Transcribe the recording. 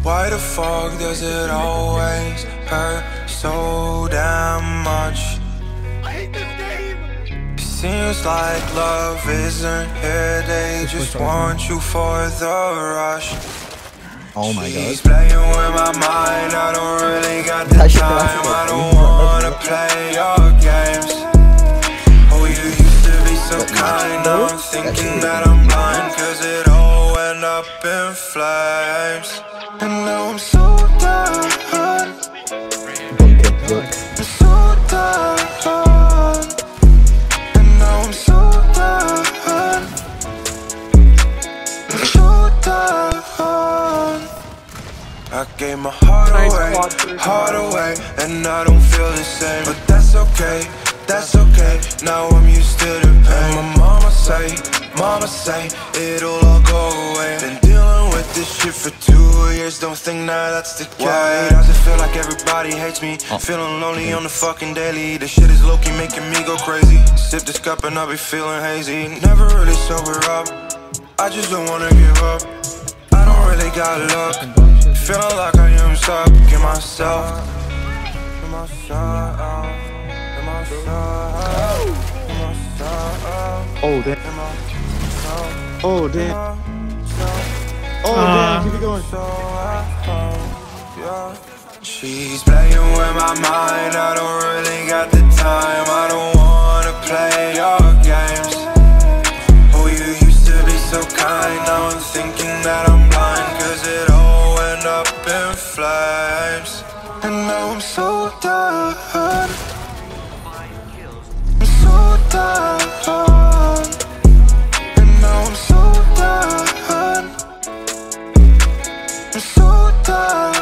Why the fuck does it always hurt so damn much? I hate this game! It seems like love isn't here, they just want you for the rush. Oh my god. She's playing with my mind, I don't really got the time. I don't wanna play your games. Oh, you used to be so kind, now I'm thinking that I'm blind, cause it all went up in flames. And now I'm so done, I'm so done. And now I'm so done, I'm so done. I gave my heart away, and I don't feel the same. But that's okay, now I'm used to the pain. My mama say, it'll all go away. Been dealing with this shit for 2 years, don't think now that's the case. Why does it feel like everybody hates me? Feeling lonely on the fucking daily. This shit is low-key making me go crazy. Sip this cup and I'll be feeling hazy. Never really sober up, I just don't wanna give up. I don't really got luck, feeling like I am stuck in myself. Oh damn. Oh damn. Oh damn, keep it going. She's playing with my mind, I don't really got the time. I don't wanna play your games. Oh, you used to be so kind, now I'm thinking that I'm blind, cause it all went up in flames. And now I'm so done, I'm so done. And now I'm so done, I'm so done.